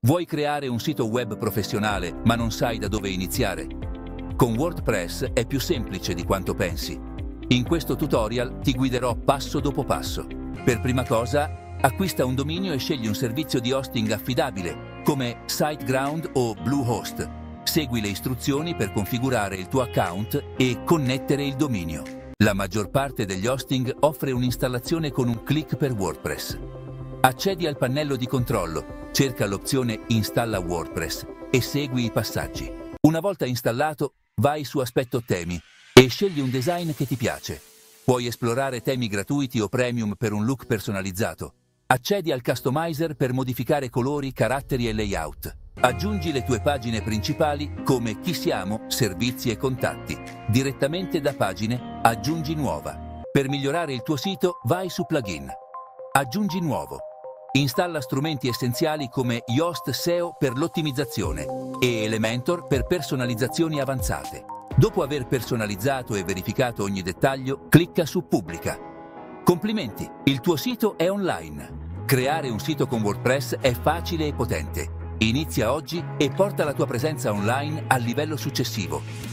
Vuoi creare un sito web professionale ma non sai da dove iniziare? Con WordPress è più semplice di quanto pensi. In questo tutorial ti guiderò passo dopo passo. Per prima cosa, acquista un dominio e scegli un servizio di hosting affidabile come SiteGround o Bluehost. Segui le istruzioni per configurare il tuo account e connettere il dominio. La maggior parte degli hosting offre un'installazione con un click per WordPress. Accedi al pannello di controllo, cerca l'opzione Installa WordPress e segui i passaggi. Una volta installato, vai su Aspetto temi e scegli un design che ti piace. Puoi esplorare temi gratuiti o premium per un look personalizzato. Accedi al customizer per modificare colori, caratteri e layout. Aggiungi le tue pagine principali come chi siamo, servizi e contatti. Direttamente da Pagine, aggiungi nuova. Per migliorare il tuo sito, vai su Plugin. Aggiungi nuovo. Installa strumenti essenziali come Yoast SEO per l'ottimizzazione e Elementor per personalizzazioni avanzate. Dopo aver personalizzato e verificato ogni dettaglio, clicca su Pubblica. Complimenti, il tuo sito è online. Creare un sito con WordPress è facile e potente. Inizia oggi e porta la tua presenza online al livello successivo.